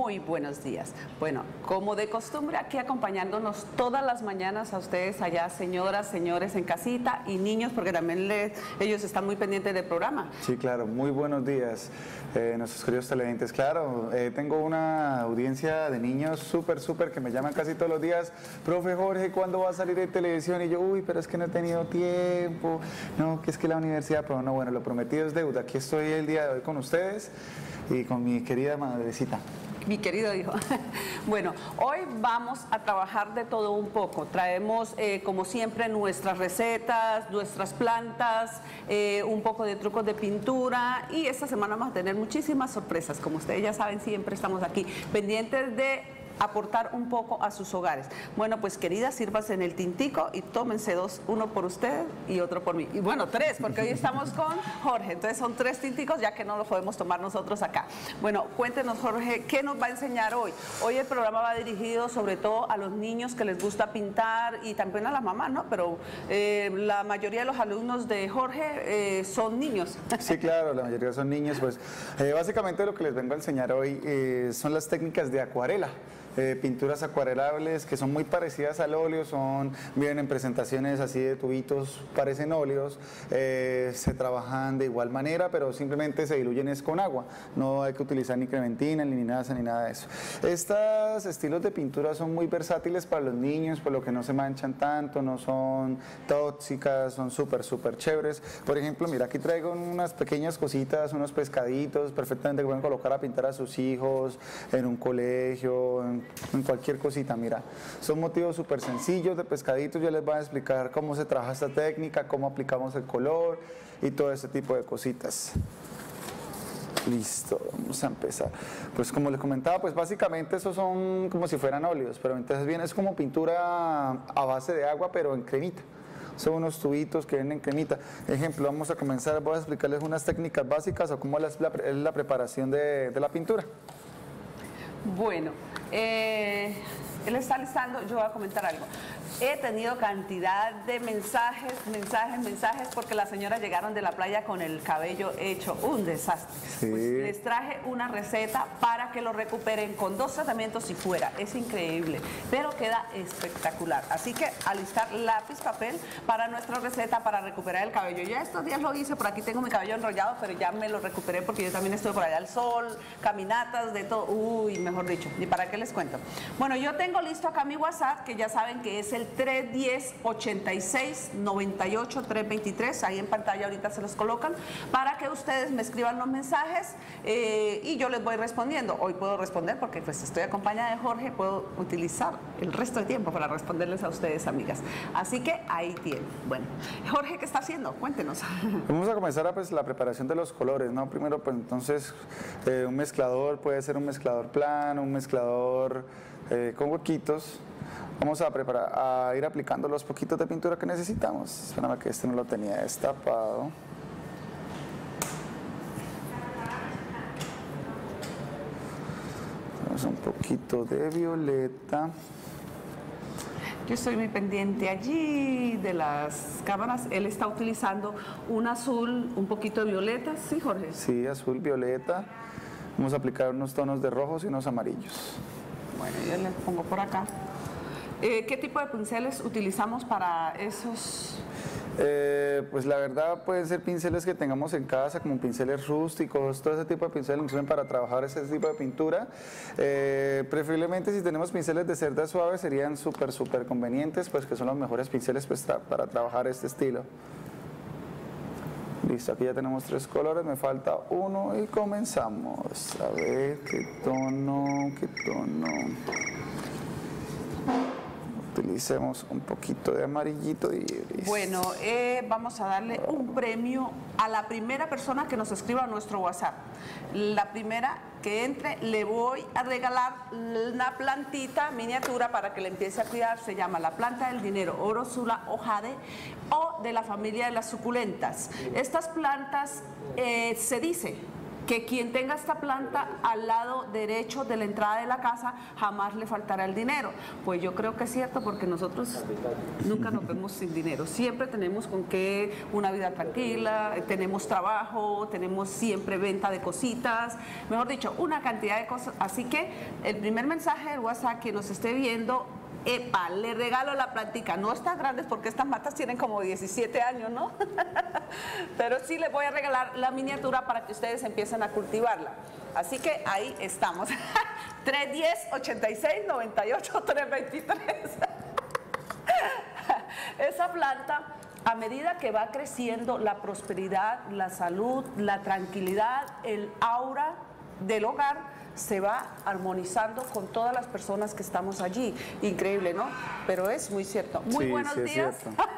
Muy buenos días. Bueno, como de costumbre, aquí acompañándonos todas las mañanas a ustedes allá, señoras, señores en casita y niños, porque también ellos están muy pendientes del programa. Sí, claro, muy buenos días, nuestros queridos televidentes. Claro, tengo una audiencia de niños súper que me llaman casi todos los días. Profe Jorge, ¿cuándo va a salir de televisión? Y yo, uy, pero es que no he tenido tiempo, no, que es que la universidad, pero no, bueno, lo prometido es deuda. Aquí estoy el día de hoy con ustedes y con mi querida madrecita. Mi querido hijo. Bueno, hoy vamos a trabajar de todo un poco. Traemos, como siempre, nuestras recetas, nuestras plantas, un poco de trucos de pintura, y esta semana vamos a tener muchísimas sorpresas. Como ustedes ya saben, siempre estamos aquí pendientes de aportar un poco a sus hogares. Bueno, pues queridas, sírvanse en el tintico y tómense dos, uno por usted y otro por mí. Y bueno, tres, porque hoy estamos con Jorge, entonces son tres tinticos, ya que no los podemos tomar nosotros acá. Bueno, cuéntenos, Jorge, ¿qué nos va a enseñar hoy? Hoy el programa va dirigido sobre todo a los niños que les gusta pintar y también a las mamás, ¿no? Pero la mayoría de los alumnos de Jorge son niños. Sí, claro, la mayoría son niños. Pues básicamente lo que les vengo a enseñar hoy son las técnicas de acuarela. Pinturas acuarelables que son muy parecidas al óleo, vienen en presentaciones así de tubitos, parecen óleos, se trabajan de igual manera, pero simplemente se diluyen es con agua, no hay que utilizar ni crementina, ni linaza, ni nada de eso. Estos estilos de pintura son muy versátiles para los niños, por lo que no se manchan tanto, no son tóxicas, son súper chéveres. Por ejemplo, mira, aquí traigo unas pequeñas cositas, unos pescaditos, perfectamente que pueden colocar a pintar a sus hijos, en un colegio, en cualquier cosita. Mira, son motivos súper sencillos de pescaditos. Yo les voy a explicar cómo se trabaja esta técnica, cómo aplicamos el color y todo ese tipo de cositas. Listo, vamos a empezar. Pues como les comentaba, pues básicamente esos son como si fueran óleos, pero entonces viene es como pintura a base de agua, pero en cremita. Son unos tubitos que vienen en cremita. Ejemplo, vamos a comenzar, voy a explicarles unas técnicas básicas o cómo es la preparación de la pintura. Bueno, él está listando, yo voy a comentar algo. He tenido cantidad de mensajes, porque las señoras llegaron de la playa con el cabello hecho un desastre. Sí. Pues les traje una receta para que lo recuperen con 2 tratamientos y fuera. Es increíble, pero queda espectacular. Así que alistar lápiz, papel para nuestra receta para recuperar el cabello. Ya estos días lo hice, por aquí tengo mi cabello enrollado, pero ya me lo recuperé porque yo también estuve por allá al sol, caminatas, de todo. Uy, mejor dicho, ni para qué les cuento. Bueno, yo tengo listo acá mi WhatsApp, que ya saben que es el 310-86-98-323, ahí en pantalla ahorita se los colocan, para que ustedes me escriban los mensajes y yo les voy respondiendo. Hoy puedo responder porque pues estoy acompañada de Jorge, puedo utilizar el resto de tiempo para responderles a ustedes, amigas. Así que ahí tienen. Bueno, Jorge, ¿qué está haciendo? Cuéntenos. Vamos a comenzar la preparación de los colores, ¿no? Primero, pues entonces, un mezclador, puede ser un mezclador plano, un mezclador con huequitos. Vamos a ir aplicando los poquitos de pintura que necesitamos. Espérame que este no lo tenía destapado. Tenemos un poquito de violeta. Yo estoy muy pendiente allí de las cámaras. Él está utilizando un azul, un poquito de violeta. ¿Sí, Jorge? Sí, azul, violeta. Vamos a aplicar unos tonos de rojos y unos amarillos. Bueno, yo les pongo por acá. ¿Qué tipo de pinceles utilizamos para esos? Pues la verdad pueden ser pinceles que tengamos en casa, como pinceles rústicos, todo ese tipo de pinceles nos sirven para trabajar ese tipo de pintura. Preferiblemente si tenemos pinceles de cerda suave serían súper convenientes, pues que son los mejores pinceles pues, para trabajar este estilo. Listo, aquí ya tenemos 3 colores, me falta uno y comenzamos. A ver, qué tono. Utilicemos un poquito de amarillito y iris. Bueno, vamos a darle un premio a la primera persona que nos escriba a nuestro WhatsApp. La primera que entre, le voy a regalar una plantita miniatura para que le empiece a cuidar. Se llama la planta del dinero, Orosula ojade, o de la familia de las suculentas. Estas plantas se dice que quien tenga esta planta al lado derecho de la entrada de la casa jamás le faltará el dinero. Pues yo creo que es cierto, porque nosotros nunca nos vemos sin dinero, siempre tenemos con qué una vida tranquila, tenemos trabajo, tenemos siempre venta de cositas, mejor dicho, una cantidad de cosas. Así que el primer mensaje del WhatsApp que nos esté viendo: epa, le regalo la plantica. No están grandes porque estas matas tienen como 17 años, ¿no? Pero sí les voy a regalar la miniatura para que ustedes empiecen a cultivarla. Así que ahí estamos. 310-86-98-323. Esa planta, a medida que va creciendo, la prosperidad, la salud, la tranquilidad, el aura del hogar se va armonizando con todas las personas que estamos allí. Increíble, ¿no? Pero es muy cierto. Muy buenos días.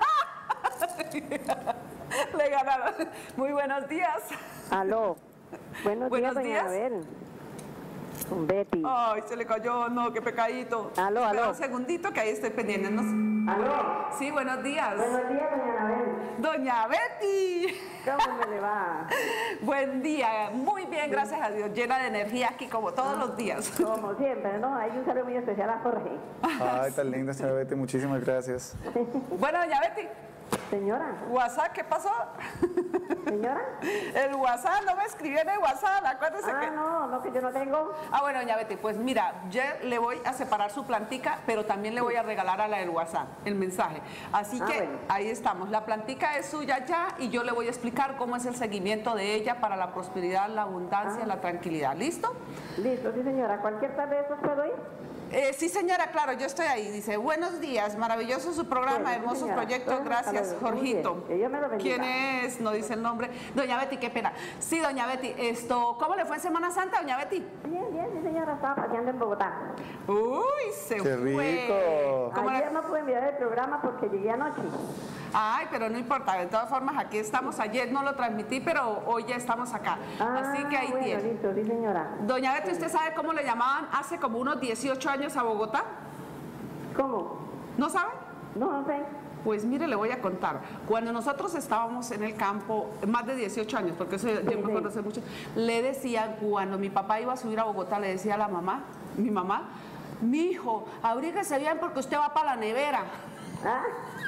Le ganaron. Muy buenos días. Aló. Buenos días, doña Anabel. Con Betty. Ay, se le cayó, no, qué pecadito. Aló. Espera un segundito que ahí estoy pendiente. Aló. Sí, buenos días. Buenos días, doña Anabel. Doña Betty. ¿Cómo me le va? Buen día, muy bien, gracias a Dios, llena de energía aquí como todos los días. Como siempre, ¿no? Hay un saludo muy especial a Jorge. Ay, tan linda, señora Betty, muchísimas gracias. Bueno, doña Betty. Señora. WhatsApp, ¿qué pasó? Señora. El WhatsApp, no me escribió en el WhatsApp, acuérdese que... No, que yo no tengo. Bueno, doña Betty, pues mira, yo le voy a separar su plantica, pero también le voy a regalar a la del WhatsApp, el mensaje. Así que bueno. ahí estamos, la plantica es suya ya y yo le voy a explicar cómo es el seguimiento de ella para la prosperidad, la abundancia, la tranquilidad. ¿Listo? Listo, sí, señora. ¿Cualquier tarde de esos puedo ir? Sí, señora, claro, yo estoy ahí. Dice, buenos días, maravilloso su programa, Bueno, hermosos señora. proyectos, gracias, Muy Jorgito. bien. Que Dios me lo bendiga. ¿Quién es? No dice el nombre. Doña Betty, qué pena. Sí, doña Betty, ¿cómo le fue en Semana Santa, doña Betty? Bien, sí, señora. Estaba paseando en Bogotá. Uy, se ¡Qué fue. rico! ¿Cómo Ayer no pude enviar el programa porque llegué anoche. Ay, pero no importa, de todas formas aquí estamos. Ayer no lo transmití, pero hoy ya estamos acá. Así que ahí bueno, tiene. listo, sí, señora. Doña Betty, ¿usted sabe cómo le llamaban hace como unos 18 años a Bogotá? ¿Cómo? ¿No sabe? No sé. Pues mire, le voy a contar. Cuando nosotros estábamos en el campo, más de 18 años, porque eso yo me acuerdo hace mucho, le decían, cuando mi papá iba a subir a Bogotá, le decía a la mamá, mi mamá, mi hijo, abríguese bien porque usted va para la nevera. ¿Ah?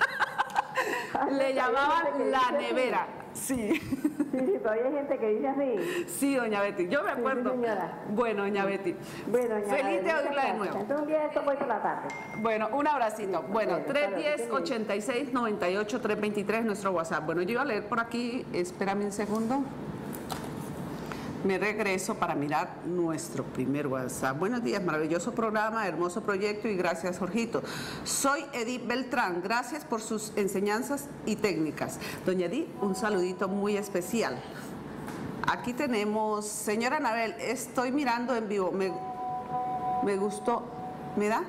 Le llamaban la nevera. Sí. Sí, todavía hay gente que dice así. Sí, doña Betty, yo me acuerdo. Sí, señora. Bueno, doña Betty. Bueno, doña Feliz de Anabel, oírla de muchas nuevo. gracias. Entonces un día de esto voy por la tarde. Bueno, un abracito. Bueno, Bueno, hasta luego. 310-86-98-323, nuestro WhatsApp. Bueno, yo iba a leer por aquí, espérame un segundo. Me regreso para mirar nuestro primer WhatsApp. Buenos días, maravilloso programa, hermoso proyecto y gracias, Jorgito. Soy Edith Beltrán, gracias por sus enseñanzas y técnicas. Doña Edith, un saludito muy especial. Aquí tenemos, señora Anabel, estoy mirando en vivo, me gustó, ¿me da?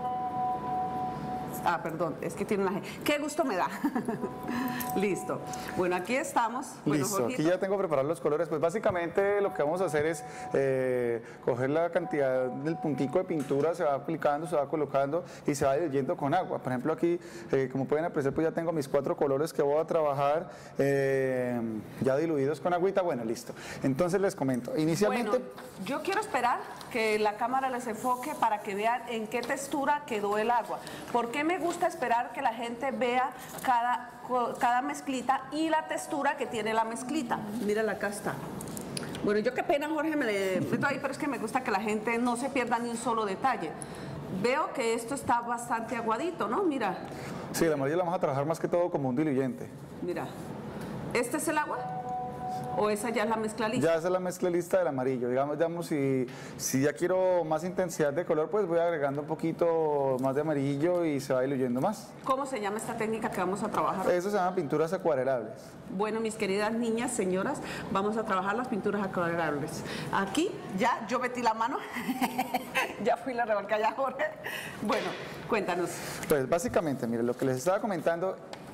Perdón, es que tiene una G. ¿Qué gusto me da? Listo. Bueno, aquí estamos. Bueno, Listo, Jorgito. aquí ya tengo preparados los colores. Pues básicamente lo que vamos a hacer es coger la cantidad del puntico de pintura, se va aplicando, se va colocando y se va diluyendo con agua. Por ejemplo aquí, como pueden apreciar, pues ya tengo mis 4 colores que voy a trabajar ya diluidos con agüita. Bueno, listo. Entonces les comento. Inicialmente... Bueno, yo quiero esperar que la cámara les enfoque para que vean en qué textura quedó el agua. ¿Por qué me gusta esperar que la gente vea cada mezclita y la textura que tiene la mezclita? Mírala, acá está. Bueno, yo qué pena, Jorge, me le meto ahí, pero es que me gusta que la gente no se pierda ni un solo detalle. Veo que esto está bastante aguadito, ¿no? Mira. Sí, la amarillo la vamos a trabajar más que todo como un diluyente. Mira. ¿Este es el agua? ¿O esa ya es la mezcla lista? Ya esa es la mezcla lista del amarillo. Digamos si ya quiero más intensidad de color, pues voy agregando un poquito más de amarillo y se va diluyendo más. ¿Cómo se llama esta técnica que vamos a trabajar? Eso se llama pinturas acuarelables. Bueno, mis queridas niñas, señoras, vamos a trabajar las pinturas acuarelables. Aquí ya yo metí la mano, ya fui la revolcada ya, Jorge. Bueno, cuéntanos. Pues básicamente, mire, lo que les estaba comentando,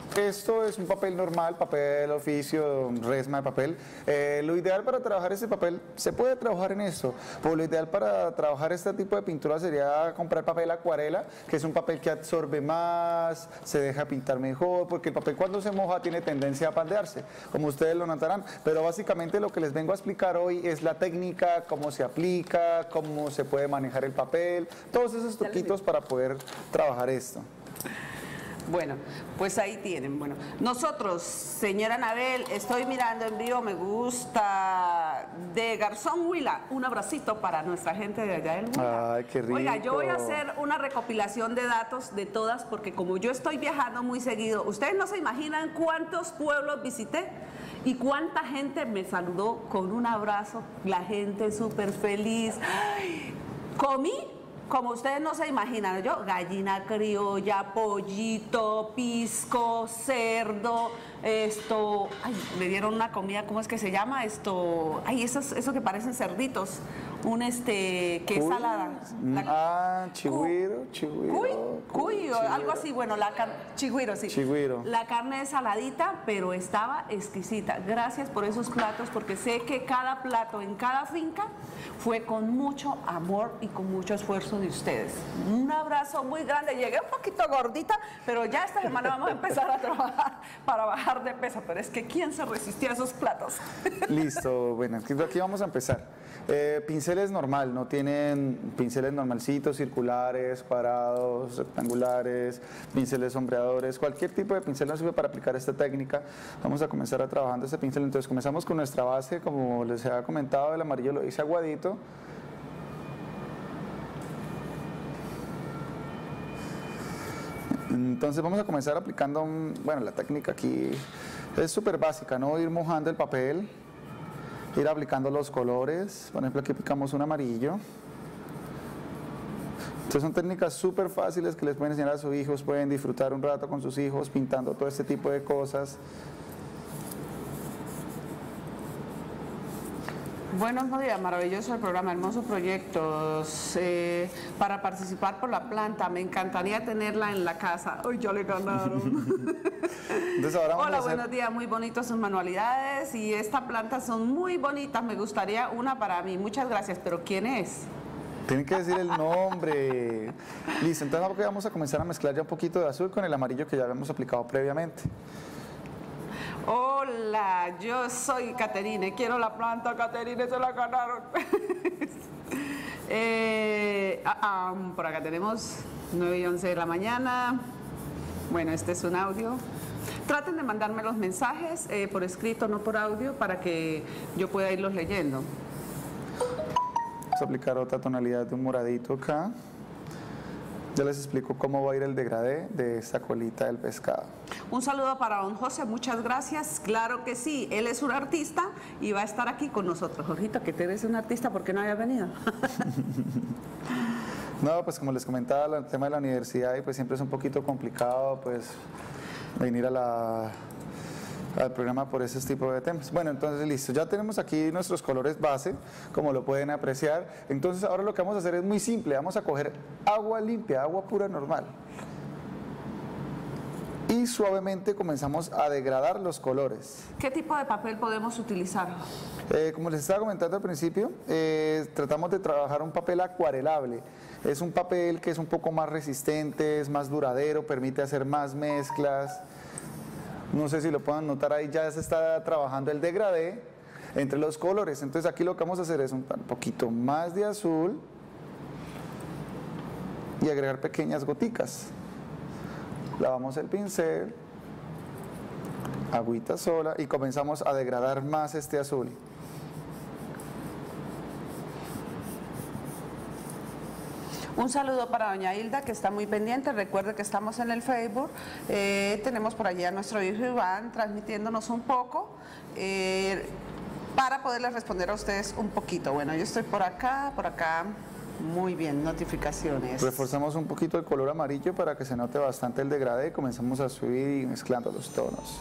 Esto es un papel normal, papel oficio, resma de papel. Lo ideal para trabajar este papel, se puede trabajar en esto, pero lo ideal para trabajar este tipo de pintura sería comprar papel acuarela, que es un papel que absorbe más, se deja pintar mejor, porque el papel cuando se moja tiene tendencia a pandearse, como ustedes lo notarán. Pero básicamente lo que les vengo a explicar hoy es la técnica, cómo se aplica, cómo se puede manejar el papel, todos esos truquitos para poder trabajar esto. Bueno, pues ahí tienen. Bueno, nosotros, señora Anabel, estoy mirando en vivo, me gusta, de Garzón Huila. Un abracito para nuestra gente de allá del Huila. Ay, qué rico. Oiga, yo voy a hacer una recopilación de datos de todas, porque como yo estoy viajando muy seguido, ustedes no se imaginan cuántos pueblos visité y cuánta gente me saludó con un abrazo, la gente súper feliz. Ay, comí. Como ustedes no se imaginan, yo, gallina criolla, pollito, pisco, cerdo, ay, me dieron una comida, ¿cómo es que se llama? Eso que parecen cerditos, que es salada. Chigüiro. Cuy, o algo así, bueno, chigüiro, sí. Chigüiro. La carne es saladita, pero estaba exquisita. Gracias por esos platos, porque sé que cada plato en cada finca fue con mucho amor y con mucho esfuerzo de ustedes. Un abrazo muy grande. Llegué un poquito gordita, pero ya esta semana vamos a empezar a trabajar para bajar de peso. Pero es que ¿quién se resistía a esos platos? Listo, bueno, aquí vamos a empezar. Pinceles normal, no tienen pinceles normalcitos, circulares, cuadrados, rectangulares, pinceles sombreadores, cualquier tipo de pincel nos sirve para aplicar esta técnica. Vamos a comenzar a trabajando este pincel, entonces comenzamos con nuestra base, como les había comentado, el amarillo lo hice aguadito. Entonces vamos a comenzar aplicando, bueno, la técnica aquí es súper básica, ¿no? Ir mojando el papel, ir aplicando los colores. Por ejemplo, aquí aplicamos un amarillo. Entonces son técnicas súper fáciles que les pueden enseñar a sus hijos, pueden disfrutar un rato con sus hijos pintando todo este tipo de cosas. Buenos días, maravilloso el programa, hermosos proyectos. Para participar por la planta, me encantaría tenerla en la casa. ¡Ay, ya le ganaron! Entonces ahora vamos Hola, a hacer... buenos días, muy bonitos sus manualidades y esta planta son muy bonitas, me gustaría una para mí. Muchas gracias, pero ¿quién es? Tienen que decir el nombre. Listo, entonces vamos a comenzar a mezclar ya un poquito de azul con el amarillo que ya habíamos aplicado previamente. Hola, yo soy Caterine, quiero la planta, Caterine, se la ganaron. Por acá tenemos 9 y 11 de la mañana. Bueno, este es un audio. Traten de mandarme los mensajes por escrito, no por audio, para que yo pueda irlos leyendo. Vamos a aplicar otra tonalidad de un moradito acá. Ya les explico cómo va a ir el degradé de esta colita del pescado. Un saludo para don José, muchas gracias. Claro que sí, él es un artista y va a estar aquí con nosotros. Jorgito, que tú eres un artista, ¿por qué no había venido? No, pues como les comentaba, el tema de la universidad y pues siempre es un poquito complicado pues venir al programa por ese tipo de temas. Bueno, entonces listo, ya tenemos aquí nuestros colores base, como lo pueden apreciar. Entonces ahora lo que vamos a hacer es muy simple, vamos a coger agua limpia, agua pura normal. Y suavemente comenzamos a degradar los colores. ¿Qué tipo de papel podemos utilizar? Como les estaba comentando al principio, tratamos de trabajar un papel acuarelable. Es un papel que es un poco más resistente, es más duradero, permite hacer más mezclas. No sé si lo puedan notar, ahí ya se está trabajando el degradé entre los colores. Entonces aquí lo que vamos a hacer es un poquito más de azul y agregar pequeñas goticas. Lavamos el pincel, agüita sola y comenzamos a degradar más este azul. Un saludo para doña Hilda, que está muy pendiente. Recuerde que estamos en el Facebook. Tenemos por allí a nuestro hijo Iván transmitiéndonos un poco para poderles responder a ustedes un poquito. Bueno, yo estoy por acá. Muy bien, notificaciones. Reforzamos un poquito el color amarillo para que se note bastante el degradé y comenzamos a subir y mezclando los tonos.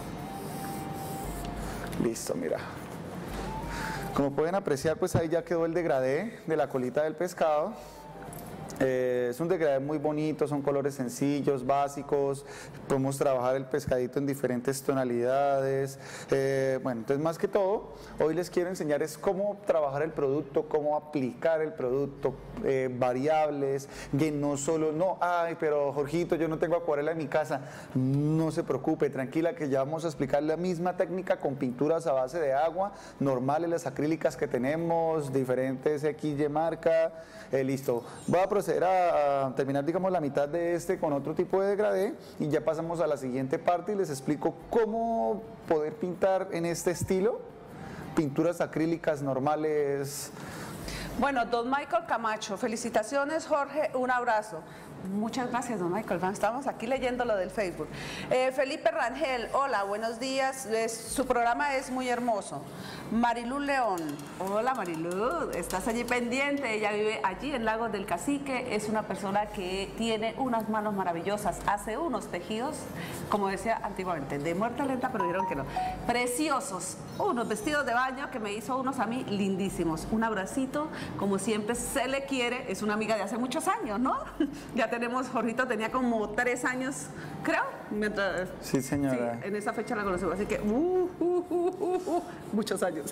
Listo, mira. Como pueden apreciar, pues ahí ya quedó el degradé de la colita del pescado. Es un degradé muy bonito, son colores sencillos, básicos, podemos trabajar el pescadito en diferentes tonalidades. Bueno, entonces más que todo, hoy les quiero enseñar es cómo trabajar el producto, cómo aplicar el producto, variables, que no solo, no, ay, pero Jorgito, yo no tengo acuarela en mi casa, no se preocupe, tranquila, que ya vamos a explicar la misma técnica con pinturas a base de agua, normales, las acrílicas que tenemos, diferentes XY marca, listo. Voy a proceder a terminar, digamos, la mitad de este con otro tipo de degradé y ya pasamos a la siguiente parte y les explico cómo poder pintar en este estilo, pinturas acrílicas normales. Bueno, don Michael Camacho, felicitaciones, Jorge, un abrazo. Muchas gracias, don Michael. Estamos aquí leyendo lo del Facebook. Felipe Rangel, hola, buenos días. Su programa es muy hermoso. Marilú León, hola Marilú, estás allí pendiente. Ella vive allí en Lagos del Cacique. Es una persona que tiene unas manos maravillosas. Hace unos tejidos, como decía antiguamente, de muerte lenta, pero dijeron que no. Preciosos. Unos vestidos de baño que me hizo unos a mí lindísimos. Un abracito, como siempre se le quiere. Es una amiga de hace muchos años, ¿no? Ya tenemos, Jorgito tenía como 3 años, creo. Mientras, sí, señora. Sí, en esa fecha la conocemos, así que muchos años.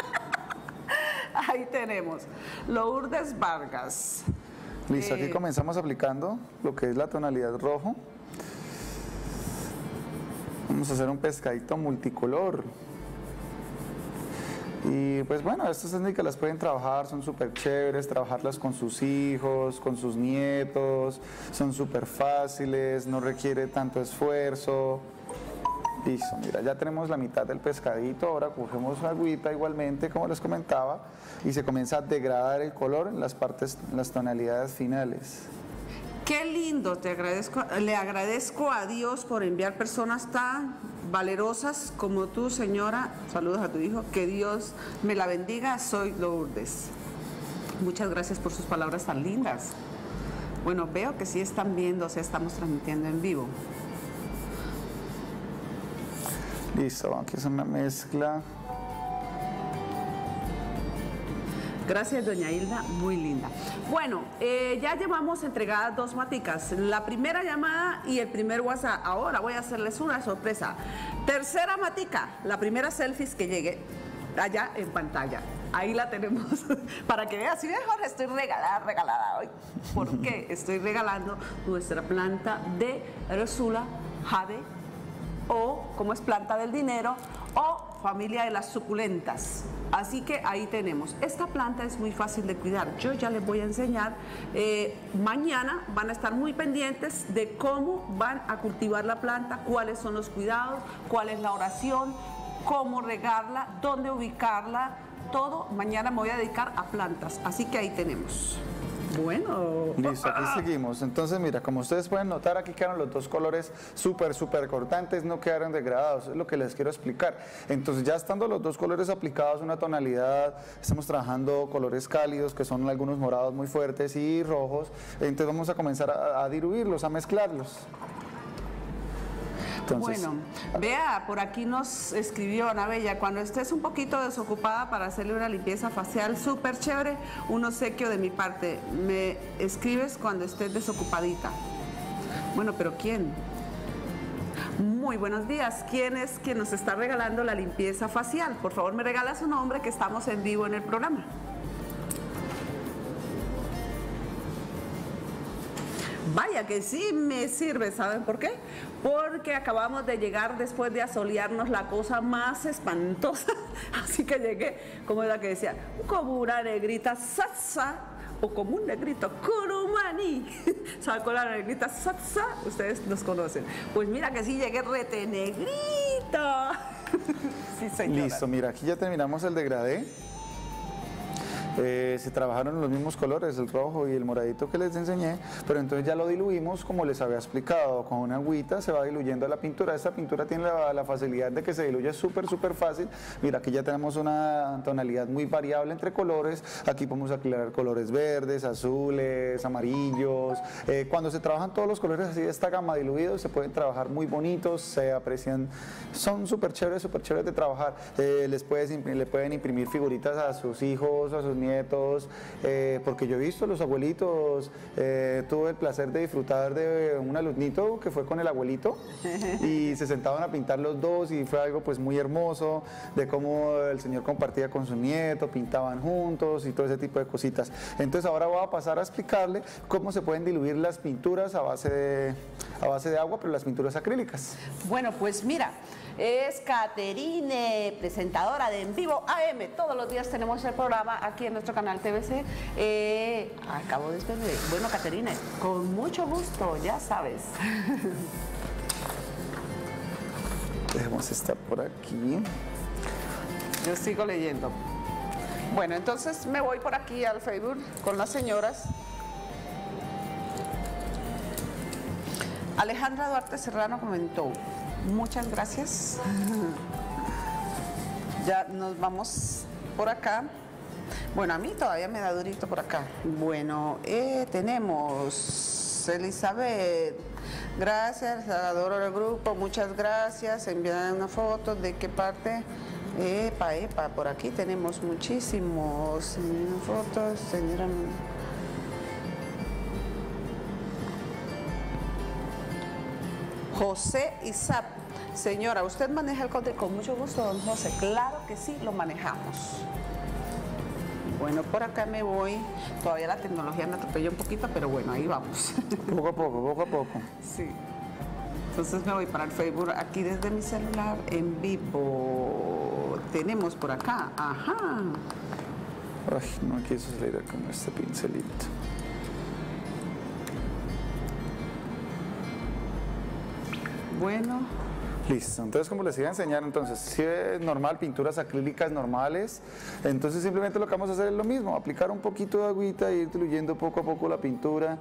Ahí tenemos. Lourdes Vargas. Listo, aquí comenzamos aplicando lo que es la tonalidad rojo. Vamos a hacer un pescadito multicolor. Y pues bueno, estas técnicas las pueden trabajar, son súper chéveres, trabajarlas con sus hijos, con sus nietos, son súper fáciles, no requiere tanto esfuerzo. Listo, mira, ya tenemos la mitad del pescadito, ahora cogemos agüita igualmente, como les comentaba, y se comienza a degradar el color en las partes, en las tonalidades finales. Qué lindo, te agradezco, le agradezco a Dios por enviar personas tan valerosas como tú, señora. Saludos a tu hijo, que Dios me la bendiga. Soy Lourdes. Muchas gracias por sus palabras tan lindas. Bueno, veo que sí están viendo, o sea, estamos transmitiendo en vivo. Listo, aquí es una mezcla. Gracias, doña Hilda, muy linda. Bueno, ya llevamos entregadas 2 maticas. La primera llamada y el primer WhatsApp. Ahora voy a hacerles una sorpresa. Tercera matica, la primera selfies que llegue allá en pantalla. Ahí la tenemos para que veas. Si ves, Jorge, estoy regalada hoy. ¿Por qué? Estoy regalando nuestra planta de Ursula Jade, o como es planta del dinero, o familia de las suculentas. Así que ahí tenemos. Esta planta es muy fácil de cuidar. Yo ya les voy a enseñar. Mañana van a estar muy pendientes de cómo van a cultivar la planta, cuáles son los cuidados, cuál es la oración, cómo regarla, dónde ubicarla, todo. Mañana me voy a dedicar a plantas. Así que ahí tenemos. Bueno. Listo, aquí seguimos. Entonces, mira, como ustedes pueden notar, aquí quedaron los 2 colores súper cortantes, no quedaron degradados, es lo que les quiero explicar. Entonces, ya estando los 2 colores aplicados, una tonalidad, estamos trabajando colores cálidos, que son algunos morados muy fuertes y rojos, entonces vamos a comenzar a diluirlos, a mezclarlos. Entonces, bueno, vea, por aquí nos escribió Ana Bella, cuando estés un poquito desocupada para hacerle una limpieza facial súper chévere, un obsequio de mi parte, me escribes cuando estés desocupadita. Bueno, pero ¿quién? Muy buenos días, ¿quién es quien nos está regalando la limpieza facial? Por favor, me regala su nombre, que estamos en vivo en el programa. Vaya que sí me sirve, ¿saben por qué? Porque acabamos de llegar después de asolearnos la cosa más espantosa. Así que llegué, como era que decía, como una negrita salsa o como un negrito curumani. ¿Saben cuál es la negrita salsa? Ustedes los conocen. Pues mira que sí llegué rete negrita. Sí, señora. Listo, mira, aquí ya terminamos el degradé. Se trabajaron los mismos colores, el rojo y el moradito que les enseñé, pero entonces ya lo diluimos como les había explicado, con una agüita se va diluyendo la pintura. Esta pintura tiene la facilidad de que se diluye súper fácil. Mira, aquí ya tenemos una tonalidad muy variable entre colores. Aquí podemos aclarar colores verdes, azules, amarillos. Cuando se trabajan todos los colores así de esta gama diluidos, se pueden trabajar muy bonitos, se aprecian, son súper chéveres de trabajar. Le pueden imprimir figuritas a sus hijos, a sus nietos, nietos, porque yo he visto a los abuelitos, tuve el placer de disfrutar de un alumnito que fue con el abuelito y se sentaban a pintar los dos y fue algo pues muy hermoso, de cómo el señor compartía con su nieto, pintaban juntos y todo ese tipo de cositas. Entonces ahora voy a pasar a explicarle cómo se pueden diluir las pinturas a base de agua, pero las pinturas acrílicas. Bueno, pues mira, es Caterine, presentadora de En Vivo AM. Todos los días tenemos el programa aquí en nuestro canal TVC. Acabo de despedir. Bueno, Caterine, con mucho gusto, ya sabes. Dejemos esta por aquí. Yo sigo leyendo. Bueno, entonces me voy por aquí al Facebook con las señoras. Alejandra Duarte Serrano comentó, muchas gracias. Ya nos vamos por acá. Bueno, a mí todavía me da durito por acá. Bueno, tenemos Elizabeth. Gracias, adoro el grupo, muchas gracias. Envían una foto de qué parte. Epa, por aquí tenemos muchísimos fotos, señora. José Isap, señora, ¿usted maneja el código? Con mucho gusto, don José. Claro que sí, lo manejamos. Bueno, por acá me voy. Todavía la tecnología me atropella un poquito, pero bueno, ahí vamos. Poco a poco. Sí. Entonces me voy para el Facebook aquí desde mi celular en vivo. Tenemos por acá, ajá. Ay, no quiso salir con este pincelito. Bueno. Listo, entonces como les iba a enseñar, entonces si es normal, pinturas acrílicas normales, entonces simplemente lo que vamos a hacer es lo mismo, aplicar un poquito de agüita e ir diluyendo poco a poco la pintura.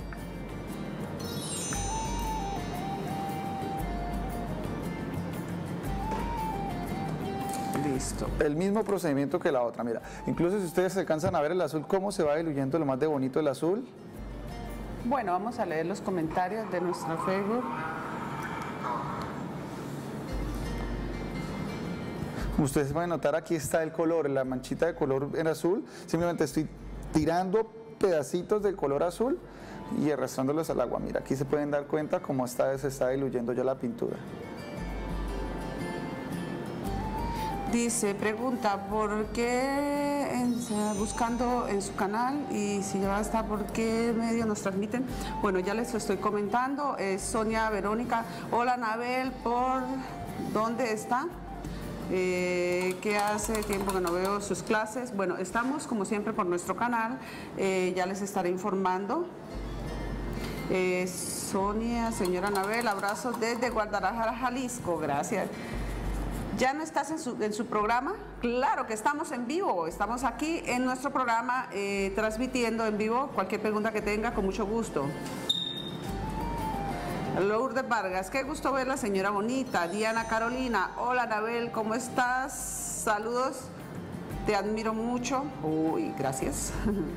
Listo. El mismo procedimiento que la otra, mira, incluso si ustedes alcanzan a ver el azul, cómo se va diluyendo lo más de bonito el azul. Bueno, vamos a leer los comentarios de nuestro Facebook. Ustedes van a notar aquí está el color, la manchita de color en azul, simplemente estoy tirando pedacitos del color azul y arrastrándolos al agua. Mira, aquí se pueden dar cuenta cómo se está diluyendo ya la pintura. Dice, pregunta, ¿por qué buscando en su canal y si ya está, por qué medio nos transmiten? Bueno, ya les estoy comentando, Sonia Verónica. Hola, Anabel, ¿por dónde está? ¿Qué hace tiempo que no veo sus clases? Bueno, estamos como siempre por nuestro canal, ya les estaré informando. Sonia, señora Anabel, abrazos desde Guadalajara, Jalisco, gracias. ¿Ya no estás en su programa? Claro que estamos en vivo, estamos aquí en nuestro programa transmitiendo en vivo. Cualquier pregunta que tenga, con mucho gusto. Lourdes Vargas, qué gusto verla, señora bonita. Diana Carolina, hola Anabel, ¿cómo estás? Saludos, te admiro mucho. Uy, gracias.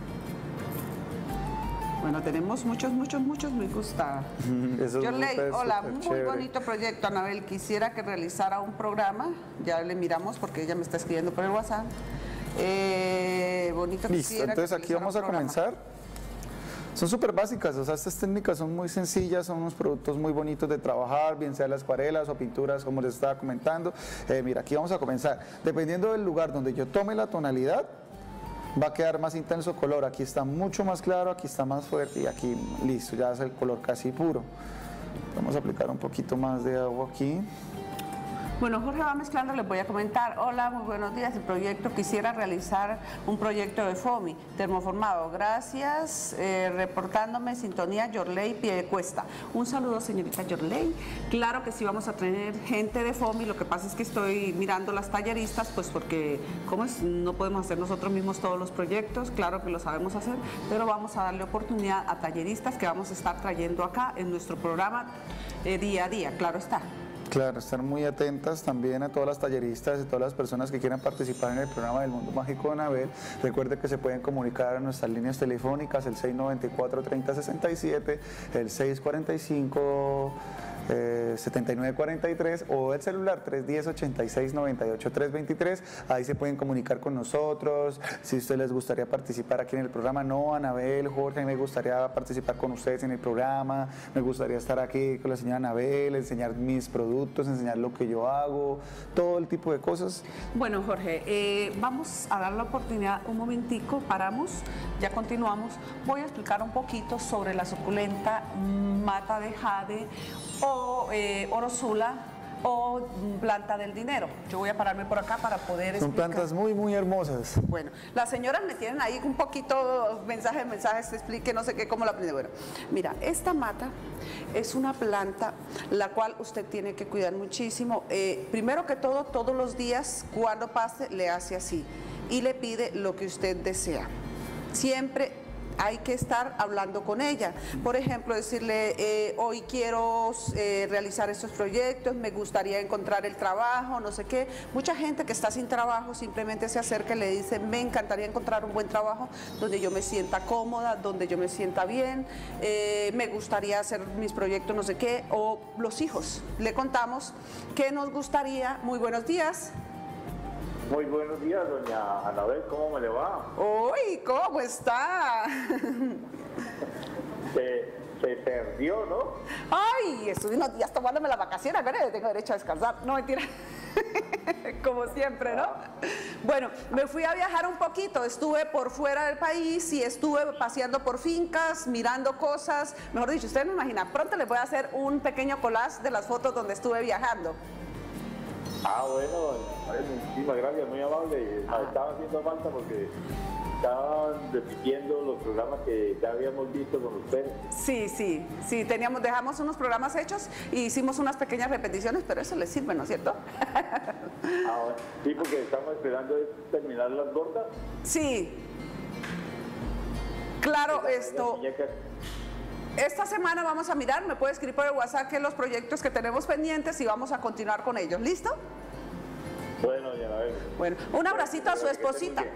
Bueno, tenemos muchos me gusta. Yorley, hola, muy chévere. bonito proyecto, Anabel. Quisiera que realizara un programa, ya le miramos porque ella me está escribiendo por el WhatsApp. Bonito. Listo, entonces aquí vamos a comenzar. Son súper básicas, o sea, estas técnicas son muy sencillas, son unos productos muy bonitos de trabajar, bien sea las acuarelas o pinturas, como les estaba comentando. Mira, aquí vamos a comenzar. Dependiendo del lugar donde yo tome la tonalidad, va a quedar más intenso el color. Aquí está mucho más claro, aquí está más fuerte y aquí listo, ya es el color casi puro. Vamos a aplicar un poquito más de agua aquí. Bueno, Jorge va mezclando, les voy a comentar. Hola, muy buenos días. El proyecto, quisiera realizar un proyecto de FOMI, termoformado. Gracias. Reportándome sintonía, Yorley Piedecuesta. Un saludo, señorita Yorley. Claro que sí vamos a tener gente de FOMI. Lo que pasa es que estoy mirando las talleristas, pues porque ¿cómo es? No podemos hacer nosotros mismos todos los proyectos. Claro que lo sabemos hacer, pero vamos a darle oportunidad a talleristas que vamos a estar trayendo acá en nuestro programa día a día. Claro está. Claro, estar muy atentas también a todas las talleristas y todas las personas que quieran participar en el programa del Mundo Mágico de Anabel. Recuerde que se pueden comunicar a nuestras líneas telefónicas, el 694-3067, el 645 7943 o el celular 310-8698-323. Ahí se pueden comunicar con nosotros. Si a ustedes les gustaría participar aquí en el programa, no, Anabel, Jorge, me gustaría participar con ustedes en el programa, me gustaría estar aquí con la señora Anabel, enseñar mis productos, enseñar lo que yo hago, todo el tipo de cosas. Bueno, Jorge, vamos a dar la oportunidad un momentico, paramos, ya continuamos. Voy a explicar un poquito sobre la suculenta mata de jade o orosula o planta del dinero. Yo voy a pararme por acá para poder Son explicar. plantas muy, muy hermosas. Bueno, las señoras me tienen ahí un poquito mensajes, te explique, no sé qué, cómo la aprende. Bueno, mira, esta mata es una planta la cual usted tiene que cuidar muchísimo. Primero que todo, todos los días, cuando pase, le hace así y le pide lo que usted desea. Siempre hay que estar hablando con ella. Por ejemplo, decirle, hoy quiero realizar estos proyectos, me gustaría encontrar el trabajo, no sé qué. Mucha gente que está sin trabajo simplemente se acerca y le dice, me encantaría encontrar un buen trabajo donde yo me sienta cómoda, donde yo me sienta bien, me gustaría hacer mis proyectos, no sé qué. O los hijos, le contamos que nos gustaría. Muy buenos días. Muy buenos días, doña Anabel, ¿cómo me le va? Uy, ¿cómo está? Se perdió, ¿no? Ay, estuve unos días tomándome las vacaciones, ¿verdad? Tengo derecho a descansar. No, mentira. Como siempre, ¿no? Bueno, me fui a viajar un poquito, estuve por fuera del país y estuve paseando por fincas, mirando cosas. Mejor dicho, ustedes no imaginan, pronto les voy a hacer un pequeño collage de las fotos donde estuve viajando. Bueno, muchísimas gracias, muy amable. Estaba haciendo falta porque estaban repitiendo los programas que ya habíamos visto con ustedes. Sí, dejamos unos programas hechos y hicimos unas pequeñas repeticiones, pero eso les sirve, ¿no es cierto? Bueno. Sí, porque estamos esperando terminar las gordas. Sí. Claro, esta semana vamos a mirar, me puede escribir por el WhatsApp que los proyectos que tenemos pendientes y vamos a continuar con ellos. ¿Listo? Bueno, doña Anabel. Bueno, un abracito a su esposita.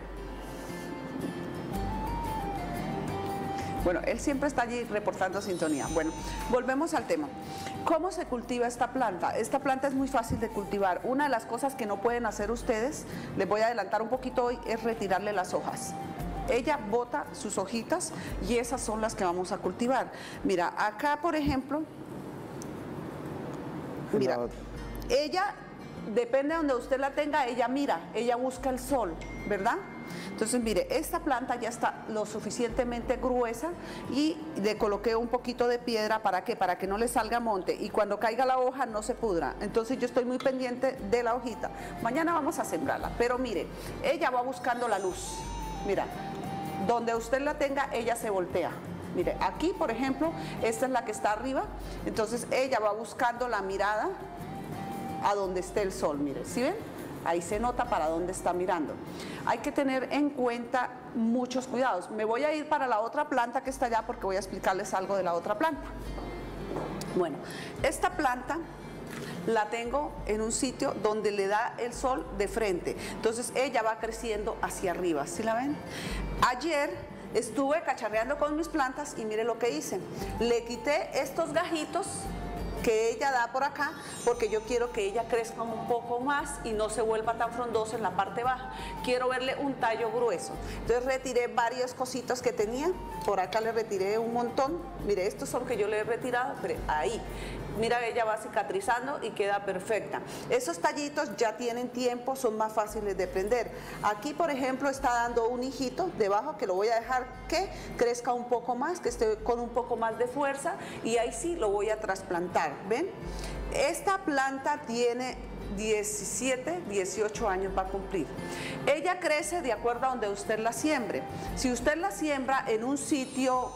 Bueno, él siempre está allí reportando sintonía. Bueno, volvemos al tema. ¿Cómo se cultiva esta planta? Esta planta es muy fácil de cultivar. Una de las cosas que no pueden hacer ustedes, les voy a adelantar un poquito hoy, es retirarle las hojas. Ella bota sus hojitas y esas son las que vamos a cultivar. Mira, acá por ejemplo, mira, ella, depende de donde usted la tenga, ella mira, ella busca el sol, ¿verdad? Entonces, mire, esta planta ya está lo suficientemente gruesa y le coloqué un poquito de piedra, ¿para qué? Para que no le salga monte y cuando caiga la hoja no se pudra. Entonces yo estoy muy pendiente de la hojita. Mañana vamos a sembrarla, pero mire, ella va buscando la luz. Mira, donde usted la tenga, ella se voltea. Mire, aquí, por ejemplo, esta es la que está arriba. Entonces, ella va buscando la mirada a donde esté el sol. Mire, ¿sí ven? Ahí se nota para dónde está mirando. Hay que tener en cuenta muchos cuidados. Me voy a ir para la otra planta que está allá porque voy a explicarles algo de la otra planta. Bueno, esta planta la tengo en un sitio donde le da el sol de frente. Entonces ella va creciendo hacia arriba, ¿sí la ven? Ayer estuve cacharreando con mis plantas y mire lo que hice. Le quité estos gajitos que ella da por acá porque yo quiero que ella crezca un poco más y no se vuelva tan frondosa en la parte baja. Quiero verle un tallo grueso. Entonces retiré varios cositos que tenía. Por acá le retiré un montón. Mire, estos son que yo le he retirado, pero ahí. Mira, ella va cicatrizando y queda perfecta. Esos tallitos ya tienen tiempo, son más fáciles de prender. Aquí, por ejemplo, está dando un hijito debajo que lo voy a dejar que crezca un poco más, que esté con un poco más de fuerza y ahí sí lo voy a trasplantar. ¿Ven? Esta planta tiene 17, 18 años va a cumplir. Ella crece de acuerdo a donde usted la siembre. Si usted la siembra en un sitio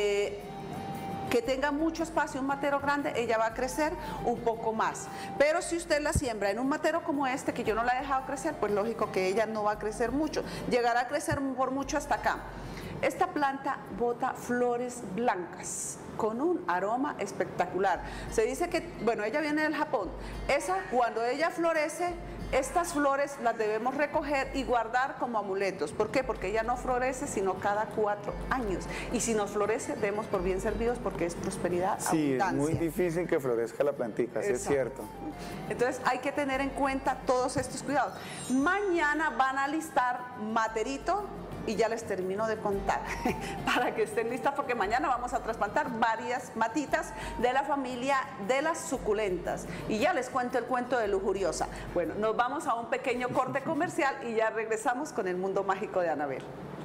que tenga mucho espacio, un matero grande, ella va a crecer un poco más. Pero si usted la siembra en un matero como este, que yo no la he dejado crecer, pues lógico que ella no va a crecer mucho. Llegará a crecer por mucho hasta acá. Esta planta bota flores blancas con un aroma espectacular. Se dice que, bueno, ella viene del Japón. Esa, cuando ella florece, Estas flores las debemos recoger y guardar como amuletos. ¿Por qué? Porque ella no florece sino cada 4 años. Y si nos florece, demos por bien servidos porque es prosperidad, Sí, abundancia. es muy difícil que florezca la plantica, sí es Exacto. cierto. Entonces hay que tener en cuenta todos estos cuidados. Mañana van a listar materito y ya les termino de contar para que estén listas porque mañana vamos a trasplantar varias matitas de la familia de las suculentas y ya les cuento el cuento de Lujuriosa. Bueno, nos vamos a un pequeño corte comercial y ya regresamos con el mundo mágico de Anabel.